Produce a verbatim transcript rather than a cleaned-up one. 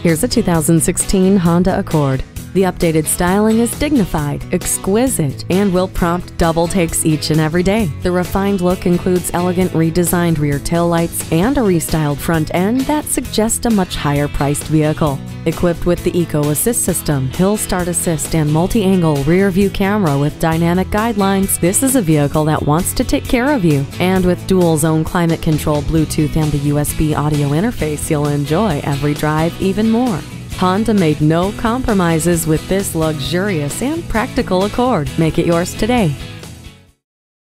Here's a two thousand sixteen Honda Accord. The updated styling is dignified, exquisite, and will prompt double takes each and every day. The refined look includes elegant redesigned rear taillights and a restyled front end that suggests a much higher-priced vehicle. Equipped with the Eco Assist system, Hill Start Assist, and multi-angle rear-view camera with dynamic guidelines, this is a vehicle that wants to take care of you. And with dual-zone climate control, Bluetooth, and the U S B audio interface, you'll enjoy every drive even more. Honda made no compromises with this luxurious and practical Accord. Make it yours today.